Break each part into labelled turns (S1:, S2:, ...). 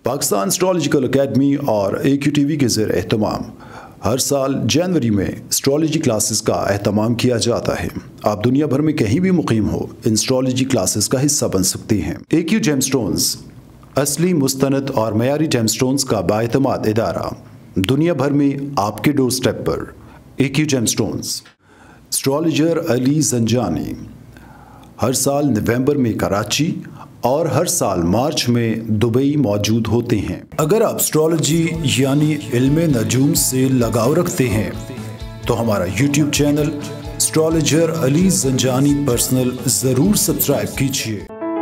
S1: Pakistan astrological academy और AQTV के ज़ेर एहतमाम हर साल जनवरी में एस्ट्रोलॉजी क्लासेस का एहतमाम किया जाता है। आप दुनिया भर में कहीं भी मुकीम हो, इन एस्ट्रोलॉजी क्लासेस का हिस्सा बन सकते हैं। AQ जेमस्टोन्स असली, मुस्तनद और मयारी जेमस्टोन्स का बाएतमाद इदारा, दुनिया भर में आपके डोर स्टेप पर। AQ gemstones. Astrologer Ali Zanjani हर साल नवंबर में कराची और हर साल मार्च में दुबई मौजूद होते हैं। अगर आप एस्ट्रोलॉजी यानी इल्म नजूम से लगाव रखते हैं तो हमारा YouTube channel astrologer Ali Zanjani personal ज़रूर सब्सक्राइब कीजिए।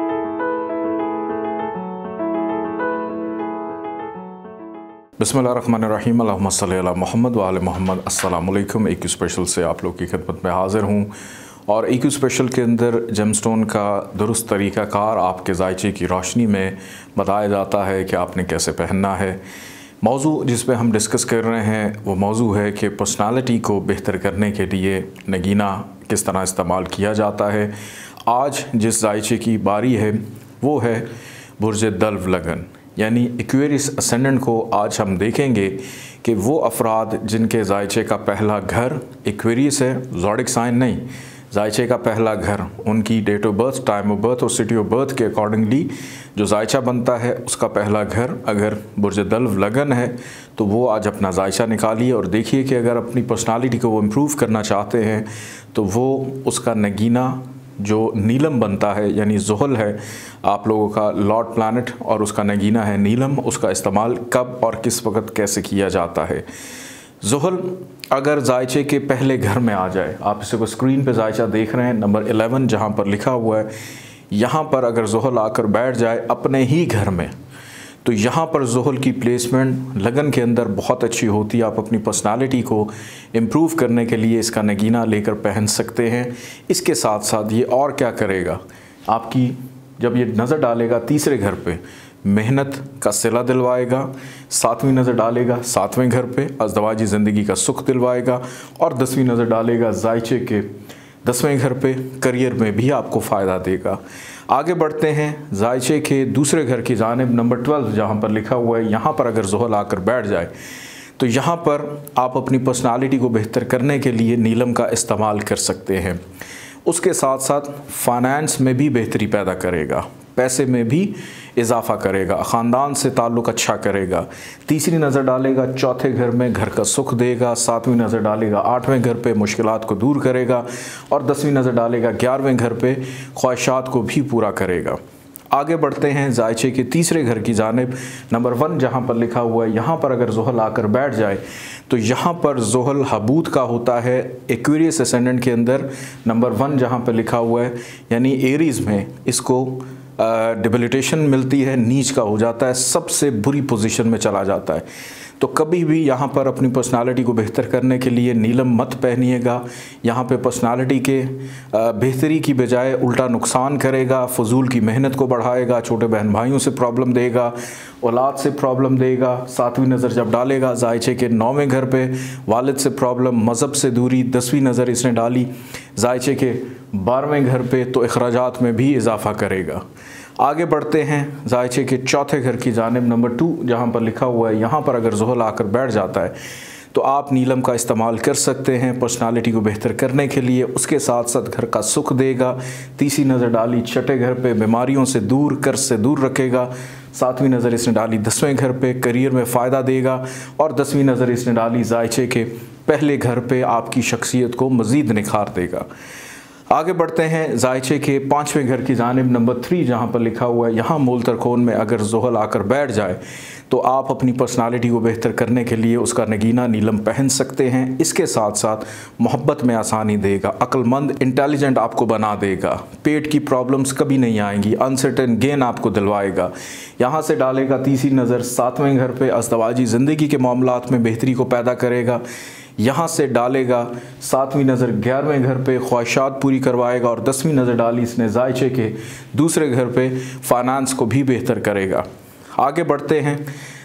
S2: बिस्मिल्लाहिर्रहमानिर्रहीम, अल्लाहुम्मा सल्ली अला मुहम्मद व आले मुहम्मद। अस्सलाम वालेकुम। AQ स्पेशल से आप लोग की खिदमत में हाज़िर हूँ और AQ स्पेशल के अंदर जेमस्टोन का दुरुस्त तरीक़ाकार आपके जायचे की रोशनी में बताया जाता है कि आपने कैसे पहनना है। मौजू जिस पे हम डिस्कस कर रहे हैं वो मौजू है कि पर्सनालिटी को बेहतर करने के लिए नगीना किस तरह इस्तेमाल किया जाता है। आज जिस जायचे की बारी है वो है बुर्ज दल्व लगन यानी एक्वेरियस असेंडेंट को आज हम देखेंगे कि वो अफराद जिनके जायचे का पहला घर एक्वेरियस है, ज़ोडिक साइन नहीं, जायचे का पहला घर, उनकी date of birth, time of birth और सिटी ऑफ बर्थ के अकॉर्डिंगली जो जायचा बनता है उसका पहला घर अगर बुर्ज दल्व लगन है तो वो आज अपना जायचा निकालिए और देखिए कि अगर अपनी पर्सनालिटी को वो इम्प्रूव करना चाहते हैं तो वो उसका नगीना जो नीलम बनता है यानी ज़ुहल है आप लोगों का लॉर्ड प्लैनेट और उसका नगीना है नीलम, उसका इस्तेमाल कब और किस वक्त कैसे किया जाता है। ज़ुहल अगर जायचे के पहले घर में आ जाए, आप इसे को स्क्रीन पे जायचा देख रहे हैं नंबर 11 जहाँ पर लिखा हुआ है, यहाँ पर अगर ज़ुहल आकर बैठ जाए अपने ही घर में तो यहाँ पर ज़ुहल की प्लेसमेंट लगन के अंदर बहुत अच्छी होती है। आप अपनी पर्सनालिटी को इम्प्रूव करने के लिए इसका नगीना लेकर पहन सकते हैं। इसके साथ साथ ये और क्या करेगा, आपकी जब ये नज़र डालेगा तीसरे घर पे मेहनत का सिला दिलवाएगा, 7वीं नज़र डालेगा 7वें घर पे अज़दवाजी ज़िंदगी का सुख दिलवाएगा और 10वीं नज़र डालेगा जायचे के 10वें घर पे करियर में भी आपको फ़ायदा देगा। आगे बढ़ते हैं जायचे के दूसरे घर की जानिब नंबर 12 जहाँ पर लिखा हुआ है, यहाँ पर अगर ज़ुहल आकर बैठ जाए तो यहाँ पर आप अपनी पर्सनालिटी को बेहतर करने के लिए नीलम का इस्तेमाल कर सकते हैं। उसके साथ साथ फाइनेंस में भी बेहतरी पैदा करेगा, पैसे में भी इजाफ़ा करेगा, ख़ानदान से ताल्लुक़ अच्छा करेगा। तीसरी नज़र डालेगा चौथे घर में घर का सुख देगा, 7वीं नज़र डालेगा 8वें घर पे मुश्किलात को दूर करेगा और 10वीं नज़र डालेगा 11वें घर पे ख्वाहिशात को भी पूरा करेगा। आगे बढ़ते हैं जायचे के तीसरे घर की जानिब नंबर 1 जहाँ पर लिखा हुआ है, यहाँ पर अगर ज़ुहल आकर बैठ जाए तो यहाँ पर ज़ुहल हबूत का होता है एक्वेरियस असेंडेंट के अंदर नंबर 1 जहाँ पर लिखा हुआ है, यानी एरीज़ में इसको डिबिलिटेशन मिलती है, नीच का हो जाता है, सबसे बुरी पोजीशन में चला जाता है। तो कभी भी यहाँ पर अपनी पर्सनालिटी को बेहतर करने के लिए नीलम मत पहनिएगा। यहाँ पे पर्सनालिटी के बेहतरी की बजाय उल्टा नुकसान करेगा, फजूल की मेहनत को बढ़ाएगा, छोटे बहन भाइयों से प्रॉब्लम देगा, औलाद से प्रॉब्लम देगा। 7वीं नज़र जब डालेगा जायचे के 9वें घर पे वालिद से प्रॉब्लम, मज़हब से दूरी। 10वीं नज़र इसने डाली जायचे के 12वें घर पे तो अखराजात में भी इजाफ़ा करेगा। आगे बढ़ते हैं जायचे के चौथे घर की जानिब नंबर 2 जहाँ पर लिखा हुआ है, यहाँ पर अगर ज़ुहल आकर बैठ जाता है तो आप नीलम का इस्तेमाल कर सकते हैं पर्सनालिटी को बेहतर करने के लिए। उसके साथ साथ घर का सुख देगा। तीसरी नज़र डाली छठे घर पे बीमारियों से दूर, कर्ज से दूर रखेगा। 7वीं नज़र इसने डाली 10वें घर पे करियर में फ़ायदा देगा और 10वीं नज़र इसने डाली जायचे के पहले घर पे आपकी शख्सियत को मज़ीद निखार देगा। आगे बढ़ते हैं जायचे के 5वें घर की जानिब नंबर 3 जहाँ पर लिखा हुआ है, यहाँ मूल तरकोन में अगर ज़ुहल आकर बैठ जाए तो आप अपनी पर्सनालिटी को बेहतर करने के लिए उसका नगीना नीलम पहन सकते हैं। इसके साथ साथ मोहब्बत में आसानी देगा, अक्लमंद इंटेलिजेंट आपको बना देगा, पेट की प्रॉब्लम्स कभी नहीं आएंगी, अनसर्टेन गेन आपको दिलवाएगा। यहाँ से डालेगा तीसरी नज़र 7वें घर पे अज़दवाजी ज़िंदगी के मामलात में बेहतरी को पैदा करेगा। यहाँ से डालेगा 7वीं नज़र 11वें घर पे ख्वाहिशात पूरी करवाएगा और 10वीं नज़र डाली इसने जायचे के दूसरे घर पे फाइनेंस को भी बेहतर करेगा। आगे बढ़ते हैं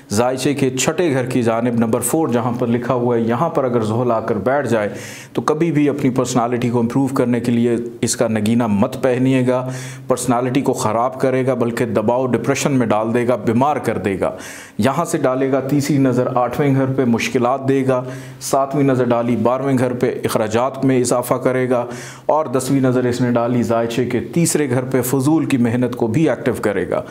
S2: जायचे के छठे घर की जानिब नंबर 4 जहाँ पर लिखा हुआ है, यहाँ पर अगर ज़ोहल आकर बैठ जाए तो कभी भी अपनी पर्सनालिटी को इम्प्रूव करने के लिए इसका नगीना मत पहनिएगा। पर्सनालिटी को ख़राब करेगा, बल्कि दबाव डिप्रेशन में डाल देगा, बीमार कर देगा। यहाँ से डालेगा तीसरी नज़र 8वें घर पे, मुश्किलात देगा। 7वीं नज़र डाली 12वें घर पे, अखराजात में इजाफा करेगा। और 10वीं नज़र इसने डाली जायचे के तीसरे घर पे, फजूल की मेहनत को भी एक्टिव करेगा।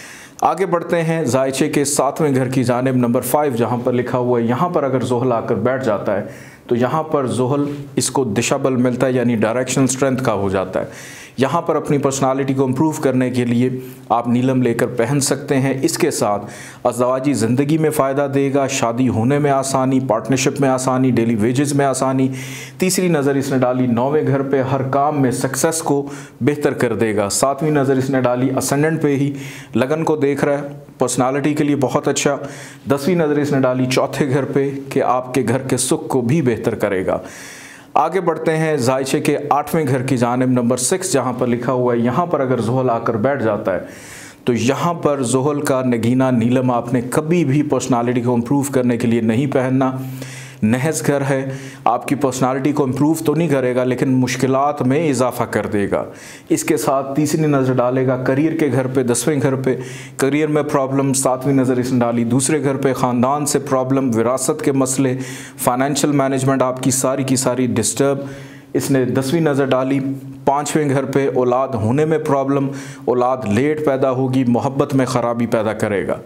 S2: आगे बढ़ते हैं जायचे के 7वें घर की जानिब नंबर 5 जहाँ पर लिखा हुआ है, यहाँ पर अगर ज़ोहल आकर बैठ जाता है तो यहाँ पर ज़ोहल इसको दिशा बल मिलता है, यानी डायरेक्शन स्ट्रेंथ का हो जाता है। यहाँ पर अपनी पर्सनालिटी को इम्प्रूव करने के लिए आप नीलम लेकर पहन सकते हैं। इसके साथ अज़दवाजी ज़िंदगी में फ़ायदा देगा, शादी होने में आसानी, पार्टनरशिप में आसानी, डेली वेजेस में आसानी। तीसरी नज़र इसने डाली 9वें घर पे, हर काम में सक्सेस को बेहतर कर देगा। 7वीं नज़र इसने डाली असेंडेंट पे ही, लगन को देख रहा है, पर्सनालिटी के लिए बहुत अच्छा। 10वीं नज़र इसने डाली चौथे घर पे कि आपके घर के सुख को भी बेहतर करेगा। आगे बढ़ते हैं जायचे के 8वें घर की जानिब नंबर 6 जहाँ पर लिखा हुआ है, यहाँ पर अगर ज़ोहल आकर बैठ जाता है तो यहाँ पर ज़ोहल का नगीना नीलम आपने कभी भी पर्सनालिटी को इम्प्रूव करने के लिए नहीं पहनना। नहस घर है, आपकी पर्सनालिटी को इम्प्रूव तो नहीं करेगा लेकिन मुश्किलात में इजाफा कर देगा। इसके साथ तीसरी नज़र डालेगा करियर के घर पे, 10वें घर पे, करियर में प्रॉब्लम। 7वीं नज़र इसने डाली दूसरे घर पे, ख़ानदान से प्रॉब्लम, विरासत के मसले, फाइनेंशियल मैनेजमेंट आपकी सारी की सारी डिस्टर्ब। इसने 10वीं नज़र डाली 5वें घर पे, औलाद होने में प्रॉब्लम, औलाद लेट पैदा होगी, मोहब्बत में ख़राबी पैदा करेगा।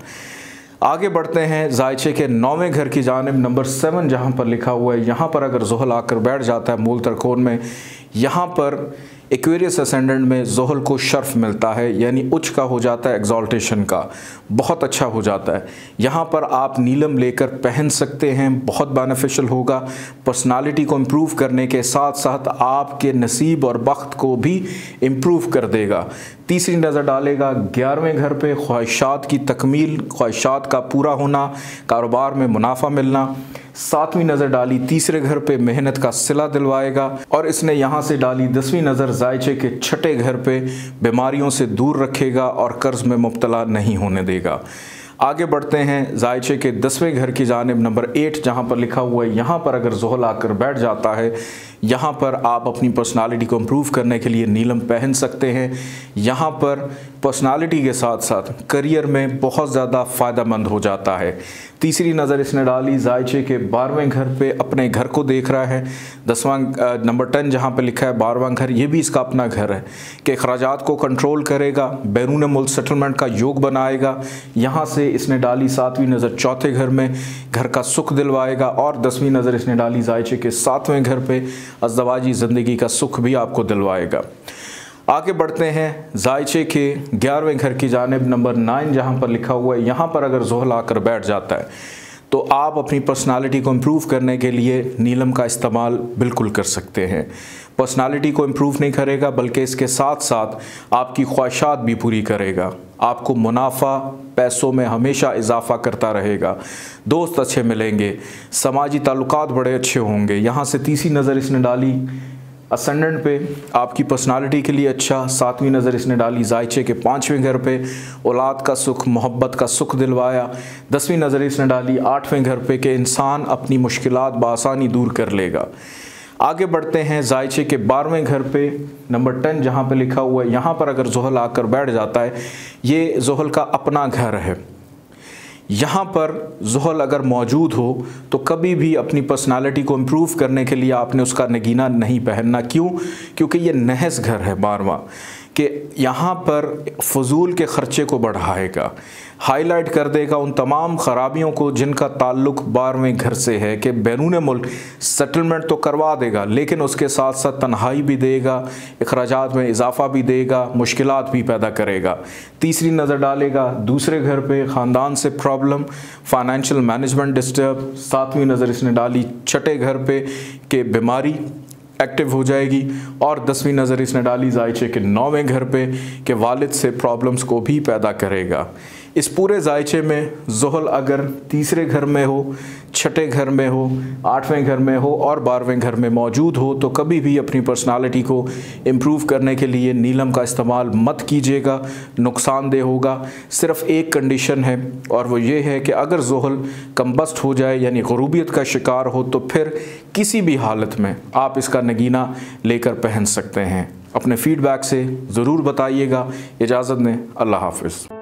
S2: आगे बढ़ते हैं जायचे के 9वें घर की जानिब नंबर 7 जहाँ पर लिखा हुआ है, यहाँ पर अगर ज़ोहल आकर बैठ जाता है मूल तरकोन में, यहाँ पर एक्वेरियस असेंडेंट में ज़ोहल को शर्फ मिलता है, यानी उच्च का हो जाता है, एग्जॉल्टेशन का बहुत अच्छा हो जाता है। यहाँ पर आप नीलम लेकर पहन सकते हैं, बहुत बेनिफिशियल होगा। पर्सनालिटी को इम्प्रूव करने के साथ साथ आपके नसीब और बख्त को भी इम्प्रूव कर देगा। तीसरी नज़र डालेगा 11वें घर पे, ख्वाहिशात की तकमील, ख्वाहिशात का पूरा होना, कारोबार में मुनाफा मिलना। 7वीं नज़र डाली तीसरे घर पे, मेहनत का सिला दिलवाएगा। और इसने यहाँ से डाली 10वीं नज़र जायचे के छठे घर पे, बीमारियों से दूर रखेगा और कर्ज में मुब्तला नहीं होने देगा। आगे बढ़ते हैं जायचे के 10वें घर की जानिब नंबर 8 जहाँ पर लिखा हुआ है, यहाँ पर अगर ज़ोहल आकर बैठ जाता है, यहाँ पर आप अपनी पर्सनालिटी को इम्प्रूव करने के लिए नीलम पहन सकते हैं। यहाँ पर पर्सनालिटी के साथ साथ करियर में बहुत ज़्यादा फ़ायदेमंद हो जाता है। तीसरी नज़र इसने डाली जायचे के 12वें घर पे, अपने घर को देख रहा है। 10वां नंबर 10 जहाँ पे लिखा है 12वां घर, ये भी इसका अपना घर है कि अखराजात को कंट्रोल करेगा, बैरून मुल्क सेटलमेंट का योग बनाएगा। यहाँ से इसने डाली 7वीं नज़र चौथे घर में, घर का सुख दिलवाएगा। और 10वीं नज़र इसने डाली जायचे के 7वें घर पे, अज़दवाजी ज़िंदगी का सुख भी आपको दिलवाएगा। आगे बढ़ते हैं जायचे के 11वें घर की जानिब नंबर 9 जहाँ पर लिखा हुआ है, यहाँ पर अगर ज़ोहल आकर बैठ जाता है तो आप अपनी पर्सनालिटी को इम्प्रूव करने के लिए नीलम का इस्तेमाल बिल्कुल कर सकते हैं। पर्सनालिटी को इम्प्रूव नहीं करेगा बल्कि इसके साथ साथ आपकी ख्वाहिशात भी पूरी करेगा। आपको मुनाफा, पैसों में हमेशा इजाफा करता रहेगा, दोस्त अच्छे मिलेंगे, समाजी ताल्लुकात बड़े अच्छे होंगे। यहाँ से तीसरी नज़र इसने डाली असेंडेंट पे, आपकी पर्सनालिटी के लिए अच्छा। 7वीं नज़र इसने डाली जायचे के 5वें घर पे, औलाद का सुख, मोहब्बत का सुख दिलवाया। 10वीं नज़र इसने डाली 8वें घर पे कि इंसान अपनी मुश्किलात बआसानी दूर कर लेगा। आगे बढ़ते हैं जायचे के 12वें घर पे नंबर 10 जहाँ पे लिखा हुआ है, यहाँ पर अगर ज़ोहल आकर बैठ जाता है, ये ज़ोहल का अपना घर है। यहाँ पर ज़ोहल अगर मौजूद हो तो कभी भी अपनी पर्सनालिटी को इम्प्रूव करने के लिए आपने उसका नगीना नहीं पहनना। क्यों? क्योंकि ये नहस घर है 12वां, कि यहाँ पर फजूल के ख़र्चे को बढ़ाएगा, हाईलाइट कर देगा उन तमाम ख़राबियों को जिनका ताल्लुक़ 12वें घर से है, कि बैरून मुल्क सेटलमेंट तो करवा देगा लेकिन उसके साथ साथ तन्हाई भी देगा, अखराजात में इजाफा भी देगा, मुश्किलात भी पैदा करेगा। तीसरी नज़र डालेगा दूसरे घर पे, ख़ानदान से प्रॉब्लम, फाइनेंशियल मैनेजमेंट डिस्टर्ब। 7वीं नज़र इसने डाली छठे घर पे कि बीमारी एक्टिव हो जाएगी। और 10वीं नज़र इसने डाली जायचे के 9वें घर पे कि वालिद से प्रॉब्लम्स को भी पैदा करेगा। इस पूरे जायचे में ज़ुहल अगर तीसरे घर में हो, छठे घर में हो, 8वें घर में हो और 12वें घर में मौजूद हो तो कभी भी अपनी पर्सनालिटी को इम्प्रूव करने के लिए नीलम का इस्तेमाल मत कीजिएगा, नुकसानदेह होगा। सिर्फ एक कंडीशन है और वो ये है कि अगर ज़ुहल कम्बस्ट हो जाए यानी ग़ुरूबियत का शिकार हो तो फिर किसी भी हालत में आप इसका नगीना लेकर पहन सकते हैं। अपने फीडबैक से ज़रूर बताइएगा। इजाज़त दें, अल्लाह हाफ़िज़।